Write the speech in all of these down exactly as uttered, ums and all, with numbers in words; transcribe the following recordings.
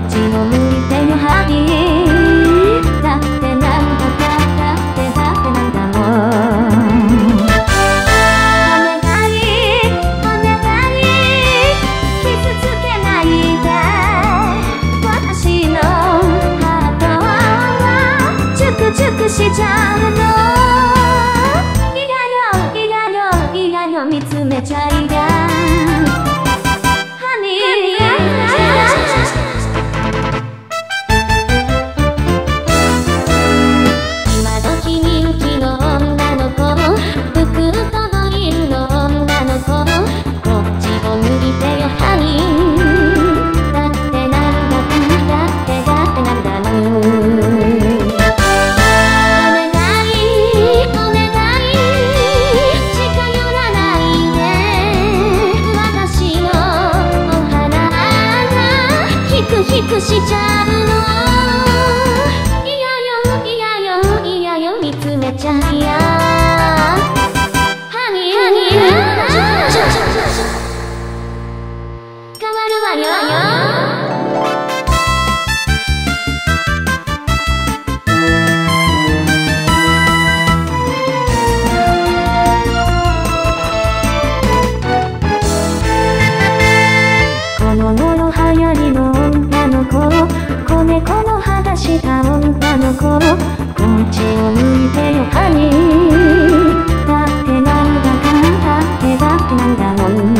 ちを向いてよハニー。だってなんだだってだってなんだもん。お願いお願い傷つけないで。私のハートはチュクチュクしちゃうの。いやよいやよいやよ見つめちゃいや。ひくしちゃうの。いやよいやよいやよ見つめちゃいや。ハニーハニー変わるわよ。この頃流行りの子猫の肌した女の子、こっちを向いてよハニー。だってなんだかだってだってなんだもん。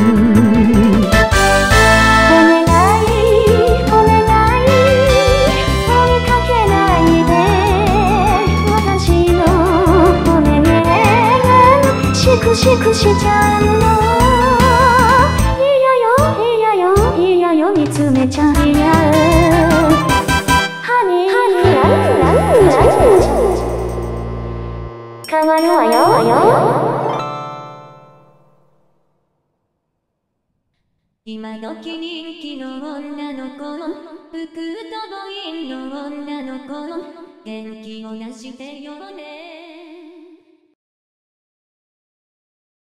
お願いお願い追いかけないで。私の骨がシクシクしちゃうの。いやよいやよいやよ見つめちゃいや。変わるわよ。今時人気の女の子、福と母音の女の子、元気を出してよね。